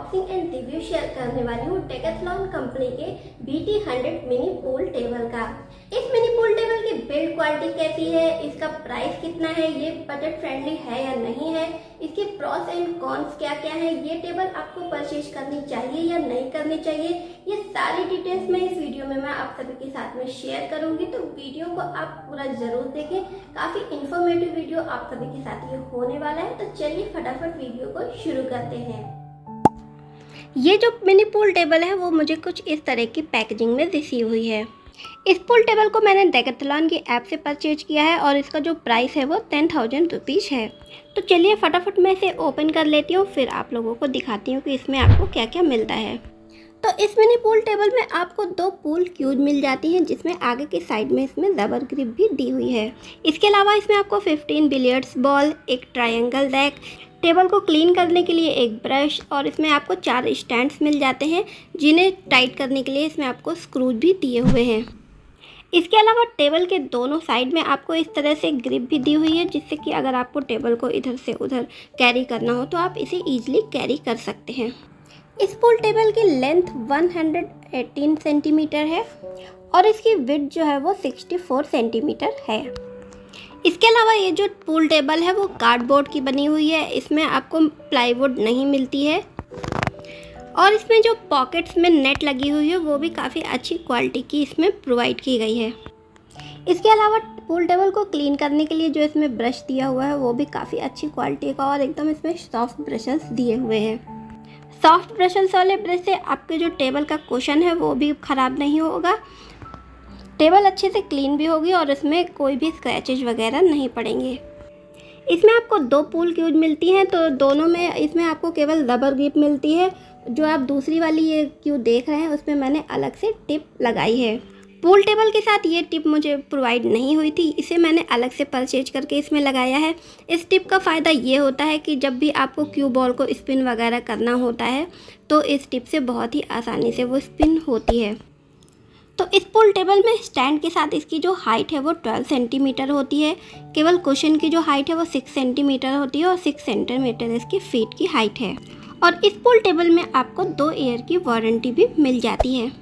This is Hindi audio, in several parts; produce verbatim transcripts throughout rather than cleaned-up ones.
अनबॉक्सिंग एंड रिव्यू शेयर करने वाली हूँ डेकैथलॉन कंपनी के B T hundred mini pool table का। इस मिनी पूल टेबल की बिल्ड क्वालिटी कैसी है, इसका प्राइस कितना है, ये बजट फ्रेंडली है या नहीं है, इसके प्रॉस एंड कॉन्स क्या क्या है, ये टेबल आपको परचेज करनी चाहिए या नहीं करनी चाहिए, ये सारी डिटेल्स मैं इस वीडियो में मैं आप सभी के साथ में शेयर करूंगी। तो वीडियो को आप पूरा जरूर देखें, काफी इंफॉर्मेटिव वीडियो आप सभी के साथ ये होने वाला है। तो चलिए फटाफट वीडियो को शुरू करते हैं। ये जो मिनी पूल टेबल है वो मुझे कुछ इस तरह की पैकेजिंग में रिसीव हुई है। इस पूल टेबल को मैंने डेकैथलॉन की ऐप से परचेज किया है और इसका जो प्राइस है वो टेन थाउजेंड रुपीज़ है। तो चलिए फटाफट मैं इसे ओपन कर लेती हूँ, फिर आप लोगों को दिखाती हूँ कि इसमें आपको क्या क्या मिलता है। तो इस मिनी पूल टेबल में आपको दो पूल क्यूज मिल जाती हैं, जिसमें आगे की साइड में इसमें रबर ग्रिप भी दी हुई है। इसके अलावा इसमें आपको फिफ्टीन बिलियर्ड्स बॉल, एक ट्रायंगल रैक, टेबल को क्लीन करने के लिए एक ब्रश और इसमें आपको चार स्टैंड्स मिल जाते हैं, जिन्हें टाइट करने के लिए इसमें आपको स्क्रूज भी दिए हुए हैं। इसके अलावा टेबल के दोनों साइड में आपको इस तरह से ग्रिप भी दी हुई है, जिससे कि अगर आपको टेबल को इधर से उधर कैरी करना हो तो आप इसे ईजिली कैरी कर सकते हैं। इस पूल टेबल की length one hundred eighteen centimetre है और इसकी विड्थ जो है वो सिक्सटी फोर सेंटीमीटर है। इसके अलावा ये जो पूल टेबल है वो कार्डबोर्ड की बनी हुई है, इसमें आपको प्लाईवुड नहीं मिलती है और इसमें जो पॉकेट्स में नेट लगी हुई है वो भी काफ़ी अच्छी क्वालिटी की इसमें प्रोवाइड की गई है। इसके अलावा पूल टेबल को क्लीन करने के लिए जो इसमें ब्रश दिया हुआ है वो भी काफ़ी अच्छी क्वालिटी का और एकदम इसमें सॉफ्ट ब्रशेस दिए हुए हैं। सॉफ्ट ब्रशेस वाले ब्रश से आपके जो टेबल का कुशन है वो भी ख़राब नहीं होगा, टेबल अच्छे से क्लीन भी होगी और इसमें कोई भी स्क्रैचेज वगैरह नहीं पड़ेंगे। इसमें आपको दो पूल क्यूज मिलती हैं, तो दोनों में इसमें आपको केवल रबर ग्रिप मिलती है। जो आप दूसरी वाली ये क्यू देख रहे हैं उसमें मैंने अलग से टिप लगाई है। पूल टेबल के साथ ये टिप मुझे प्रोवाइड नहीं हुई थी, इसे मैंने अलग से परचेज करके इसमें लगाया है। इस टिप का फ़ायदा ये होता है कि जब भी आपको क्यू बॉल को स्पिन वगैरह करना होता है तो इस टिप से बहुत ही आसानी से वो स्पिन होती है। तो इस पूल टेबल में स्टैंड के साथ इसकी जो हाइट है वो ट्वेल्व सेंटीमीटर होती है, केवल कुशन की जो हाइट है वो सिक्स सेंटीमीटर होती है और सिक्स सेंटीमीटर इसकी फीट की हाइट है। और इस पूल टेबल में आपको दो ईयर की वारंटी भी मिल जाती है।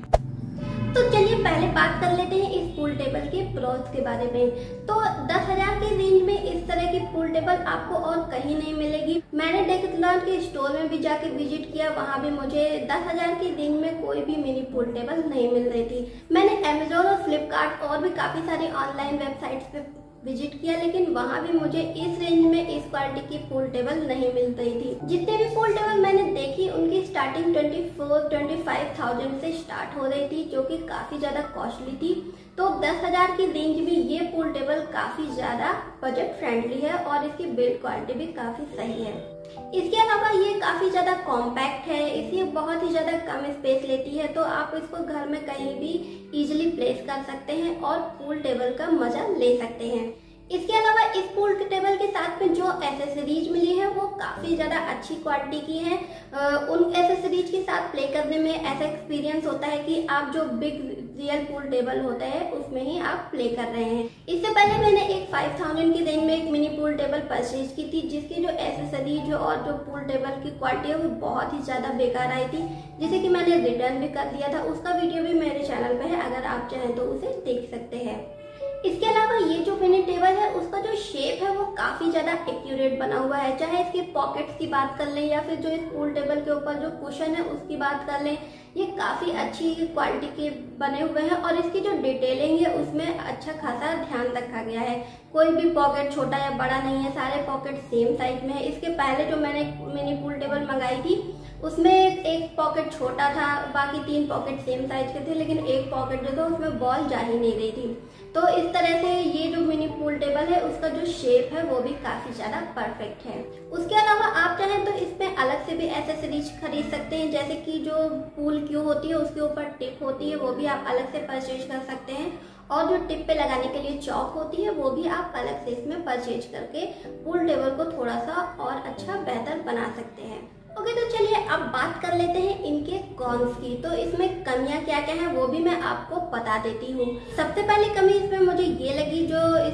तो चलिए पहले बात कर लेते हैं इस पूल टेबल के प्रोस के बारे में। तो दस हजार के रेंज में इस तरह की पूल टेबल आपको और कहीं नहीं मिलेगी। मैंने डेकैथलॉन के स्टोर में भी जाके विजिट किया, वहाँ भी मुझे दस हजार की रेंज में कोई भी मिनी पूल टेबल नहीं मिल रही थी। मैंने अमेजोन और फ्लिपकार्ट और भी काफी सारी ऑनलाइन वेबसाइट्स पे विजिट किया, लेकिन वहाँ भी मुझे इस रेंज में इस क्वालिटी की पूल टेबल नहीं मिल रही थी। जितने भी पूल टेबल मैंने देखी उनकी starting twenty four twenty five thousand से स्टार्ट हो रही थी, जो कि काफी ज्यादा कॉस्टली थी। तो दस हजार की रेंज में ये पूल टेबल काफी ज्यादा बजट फ्रेंडली है और इसकी बिल्ड क्वालिटी भी काफी सही है। इसके अलावा ये काफी ज्यादा कॉम्पैक्ट है, इसलिए बहुत ही ज्यादा कम स्पेस लेती है, तो आप इसको घर में कहीं भी इजीली प्लेस कर सकते हैं और पूल टेबल का मजा ले सकते हैं। इसके अलावा इस पूल टेबल के साथ में जो एसेसरीज मिली है वो काफी ज्यादा अच्छी क्वालिटी की है। उन एसेसरीज के साथ प्ले करने में ऐसा एक्सपीरियंस होता है कि आप जो बिग रियल पूल टेबल होता है उसमें ही आप प्ले कर रहे हैं। इससे पहले मैंने एक फाइव थाउजेंड की रेंज में एक मिनी पूल टेबल परचेज की थी, जिसकी जो एसेसरीज और जो पूल टेबल की क्वालिटी है वो बहुत ही ज्यादा बेकार आई थी, जिसे कि मैंने रिटर्न भी कर दिया था। उसका वीडियो भी मेरे चैनल पे है, अगर आप चाहें तो उसे देख सकते हैं। इसके अलावा ये जो मिनी टेबल है उसका जो शेप है वो काफी ज्यादा एक्यूरेट बना हुआ है, चाहे इसके पॉकेट्स की बात कर लें या फिर जो इस पूल टेबल के ऊपर जो कुशन है उसकी बात कर लें, ये काफी अच्छी क्वालिटी के बने हुए हैं और इसकी जो डिटेलिंग है उसमें अच्छा खासा ध्यान रखा गया है। कोई भी पॉकेट छोटा या बड़ा नहीं है, सारे पॉकेट सेम साइज में है। इसके पहले जो मैंने मिनी पूल टेबल मंगाई थी उसमें एक पॉकेट छोटा था, बाकी तीन पॉकेट सेम साइज के थे, लेकिन एक पॉकेट जो था उसमें बॉल जा ही नहीं रही थी। तो इस तरह से ये जो मिनी पूल टेबल है उसका जो शेप है वो भी काफी ज्यादा परफेक्ट है। उसके अलावा आप चाहें तो इसमें अलग से भी एसेसरीज खरीद सकते हैं, जैसे कि जो पूल क्यू होती है उसके ऊपर टिप होती है वो भी आप अलग से परचेज कर सकते हैं और जो टिप पे लगाने के लिए चौक होती है वो भी आप अलग से इसमें परचेज करके पूल टेबल को थोड़ा सा और अच्छा बेहतर बना सकते हैं। ओके, तो चलिए अब बात कर लेते हैं इनके कॉन्स की। तो इसमें कमियां क्या क्या हैं वो भी मैं आपको बता देती हूँ। सबसे पहली कमी इसमें मुझे ये लगी, जो इस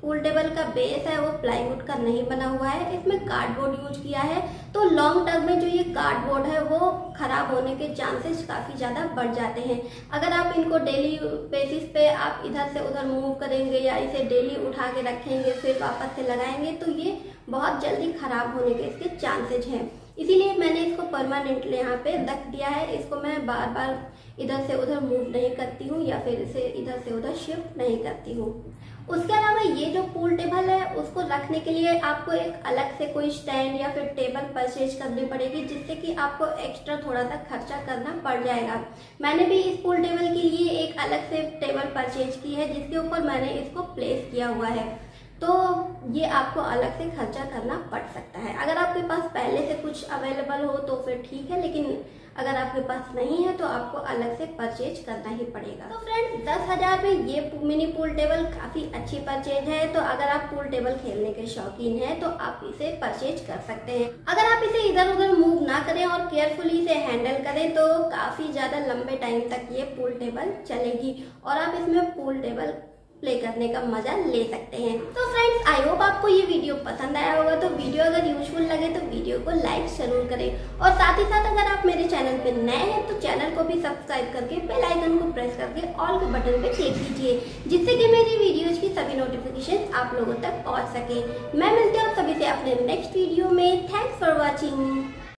पूल टेबल का बेस है वो प्लाईवुड का नहीं बना हुआ है, इसमें कार्डबोर्ड यूज किया है। तो लॉन्ग टर्म में जो ये कार्डबोर्ड है वो खराब होने के चांसेस काफी ज्यादा बढ़ जाते हैं। अगर आप इनको डेली बेसिस पे आप इधर से उधर मूव करेंगे या इसे डेली उठा के रखेंगे फिर वापस से लगाएंगे तो ये बहुत जल्दी खराब होने के इसके चांसेस हैं। इसीलिए मैंने इसको परमानेंटली यहाँ पे रख दिया है। इसको मैं बार बार इधर से उधर मूव नहीं करती हूँ या फिर इसे इधर से उधर शिफ्ट नहीं करती हूँ। उसके अलावा ये जो पूल टेबल है उसको रखने के लिए आपको एक अलग से कोई स्टैंड या फिर टेबल परचेज करनी पड़ेगी, जिससे कि आपको एक्स्ट्रा थोड़ा सा खर्चा करना पड़ जाएगा। मैंने भी इस पूल टेबल के लिए एक अलग से टेबल परचेज की है जिसके ऊपर मैंने इसको प्लेस किया हुआ है। तो ये आपको अलग से खर्चा करना पड़ सकता है। अगर आपके पास पहले से कुछ अवेलेबल हो तो फिर ठीक है, लेकिन अगर आपके पास नहीं है तो आपको अलग से परचेज करना ही पड़ेगा। तो फ्रेंड्स, दस हजार में ये मिनी पूल टेबल काफी अच्छी परचेज है। तो अगर आप पूल टेबल खेलने के शौकीन हैं तो आप इसे परचेज कर सकते हैं। अगर आप इसे इधर उधर मूव ना करें और केयरफुली इसे हैंडल करें तो काफी ज्यादा लंबे टाइम तक ये पूल टेबल चलेगी और आप इसमें पूल टेबल प्ले करने का मजा ले सकते हैं। तो फ्रेंड्स, आई होप आपको ये वीडियो पसंद आया होगा। तो वीडियो अगर यूजफुल लगे तो वीडियो को लाइक जरूर करें और साथ ही साथ अगर आप मेरे चैनल पे नए हैं तो चैनल को भी सब्सक्राइब करके बेल आइकन को प्रेस करके ऑल के बटन पे क्लिक कीजिए, जिससे कि मेरी वीडियोज की सभी नोटिफिकेशन आप लोगों तक पहुंच सके। मैं मिलती हूँ आप सभी से अपने नेक्स्ट वीडियो में। Thanks for watching.